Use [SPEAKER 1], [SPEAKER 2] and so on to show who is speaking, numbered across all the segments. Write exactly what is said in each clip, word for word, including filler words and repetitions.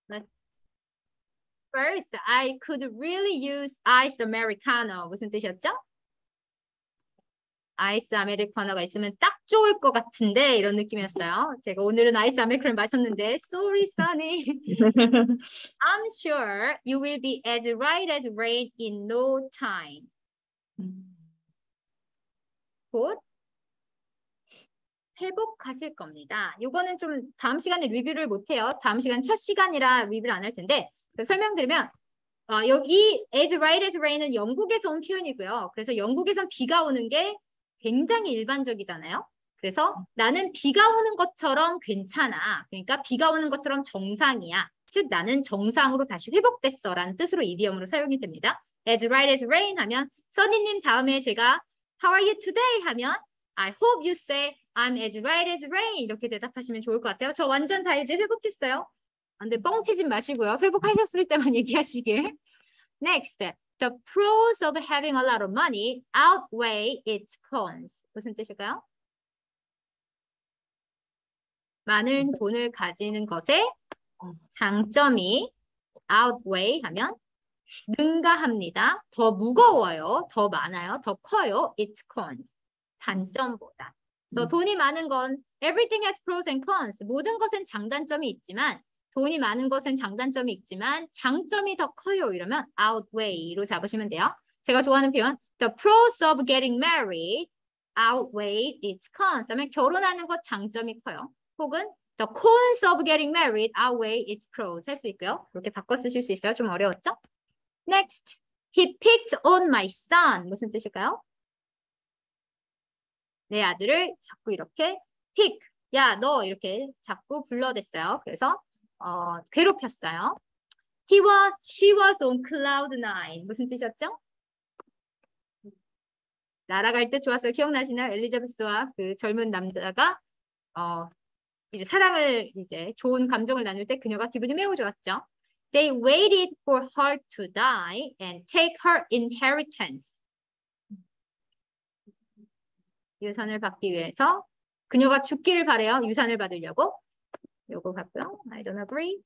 [SPEAKER 1] Let's first, I could really use iced americano. 무슨 뜻이었죠? 아이스 아메리카노가 있으면 딱 좋을 것 같은데 이런 느낌이었어요. 제가 오늘은 아이스 아메리카노 마셨는데 sorry, Sunny. I'm sure you will be as right as rain in no time. 곧 회복하실 겁니다. 이거는 좀 다음 시간에 리뷰를 못해요. 다음 시간 첫 시간이라 리뷰를 안 할 텐데 설명드리면 어, 여기 as right as rain은 영국에서 온 표현이고요. 그래서 영국에선 비가 오는 게 굉장히 일반적이잖아요. 그래서 나는 비가 오는 것처럼 괜찮아. 그러니까 비가 오는 것처럼 정상이야. 즉 나는 정상으로 다시 회복됐어 라는 뜻으로 이디엄으로 사용이 됩니다. as right as rain 하면 써니님 다음에 제가 how are you today 하면 I hope you say I'm as right as rain 이렇게 대답하시면 좋을 것 같아요. 저 완전 다 이제 회복했어요. 근데 뻥치지 마시고요. 회복하셨을 때만 얘기하시길. Next, the pros of having a lot of money outweigh its cons. 무슨 뜻일까요? 많은 돈을 가지는 것의 장점이 outweigh 하면 능가합니다. 더 무거워요. 더 많아요. 더 커요. its cons. 단점보다. 그래서 돈이 많은 건 everything has pros and cons. 모든 것은 장단점이 있지만 돈이 많은 것은 장단점이 있지만 장점이 더 커요. 이러면 outweigh로 잡으시면 돼요. 제가 좋아하는 표현 the pros of getting married outweigh its cons. 하면 결혼하는 것 장점이 커요. 혹은 the cons of getting married outweigh its pros 할 수 있고요. 이렇게 바꿔 쓰실 수 있어요. 좀 어려웠죠? Next, he picked on my son. 무슨 뜻일까요? 내 아들을 자꾸 이렇게 pick, 야, 너 이렇게 자꾸 불러댔어요. 그래서 어, 괴롭혔어요. He was, she was on cloud nine. 무슨 뜻이었죠? 날아갈 때 좋았어요. 기억나시나요? 엘리자베스와 그 젊은 남자가 어, 이제 사랑을 이제 좋은 감정을 나눌 때 그녀가 기분이 매우 좋았죠. They waited for her to die and take her inheritance. 유산을 받기 위해서 그녀가 죽기를 바래요. 유산을 받으려고. 요거 같고요. I don't agree.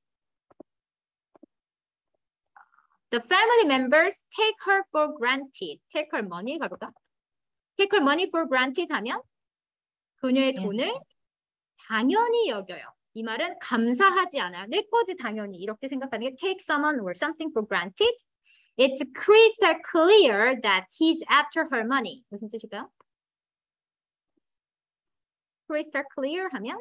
[SPEAKER 1] The family members take her for granted. Take her money 가볼까? Take her money for granted 하면 그녀의 돈을 당연히 여겨요. 이 말은 감사하지 않아요. 내 거지 당연히 이렇게 생각하는 게 take someone or something for granted. It's crystal clear that he's after her money. 무슨 뜻일까요? crystal clear 하면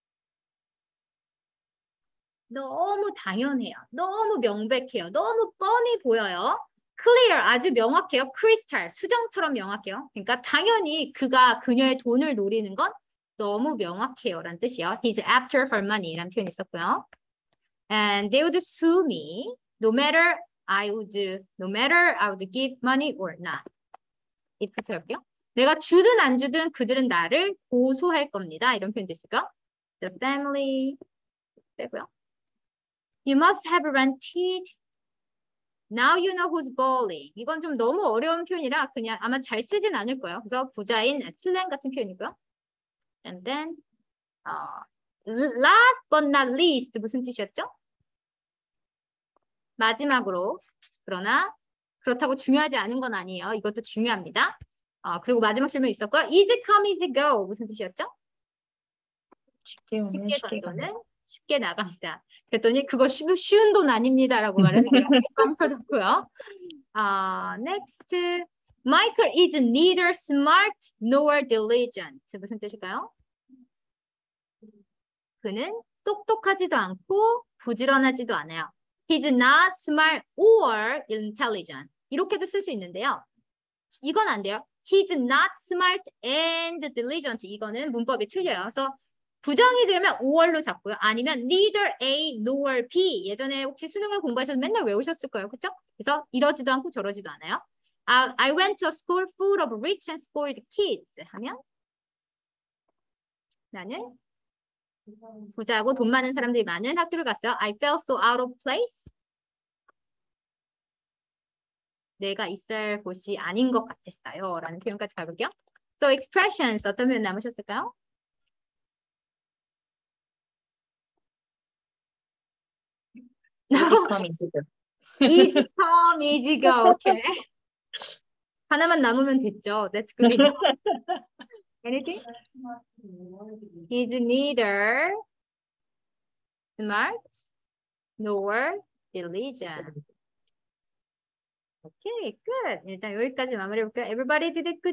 [SPEAKER 1] 너무 당연해요. 너무 명백해요. 너무 뻔히 보여요. clear 아주 명확해요. crystal 수정처럼 명확해요. 그러니까 당연히 그가 그녀의 돈을 노리는 건 너무 명확해요 라는 뜻이에요. He's after her money 라는 표현이 있었고요. And they would sue me no matter I would no matter I would give money or not. 이 표현 해볼게요. 내가 주든 안 주든 그들은 나를 고소할 겁니다. 이런 표현도 있을까? The family 빼고요. You must have rented. Now you know who's balling. 이건 좀 너무 어려운 표현이라 그냥 아마 잘 쓰진 않을 거예요. 그래서 부자인 슬랭 같은 표현이고요. And then uh, last but not least 무슨 뜻이었죠? 마지막으로 그러나 그렇다고 중요하지 않은 건 아니에요. 이것도 중요합니다. 어, 그리고 마지막 질문 있었고요. Easy come, easy go. 무슨 뜻이었죠?
[SPEAKER 2] 쉽게 오면
[SPEAKER 1] 쉽게
[SPEAKER 2] 쉽게 가는.
[SPEAKER 1] 던도는 쉽게 나갑니다. 그랬더니 그거 쉬, 쉬운 돈 아닙니다라고 말해서 빵 터졌고요. 아, next. Michael is neither smart nor diligent. 무슨 뜻일까요? 그는 똑똑하지도 않고 부지런하지도 않아요. He's not smart or intelligent. 이렇게도 쓸 수 있는데요. 이건 안 돼요. He's not smart and diligent. 이거는 문법이 틀려요. 그래서 부정이 들면 or로 잡고요. 아니면 neither A nor B. 예전에 혹시 수능을 공부하셔서 맨날 외우셨을 거예요. 그렇죠? 그래서 이러지도 않고 저러지도 않아요. I, I went to a school full of rich and spoiled kids. 하면 나는 부자고 돈 많은 사람들이 많은 학교를 갔어요. I felt so out of place. 내가 있을 곳이 아닌 것 같았어요. 라는 표현까지 가볼게요. So expressions 어떤 표현 남으셨을까요?
[SPEAKER 2] easy come, easy go.
[SPEAKER 1] easy come, easy go. 오케이. 하나만 남으면 됐죠. That's good. Anything? He's neither smart nor diligent. 오케이, good. 일단 여기까지 마무리해볼게요. Everybody did it good.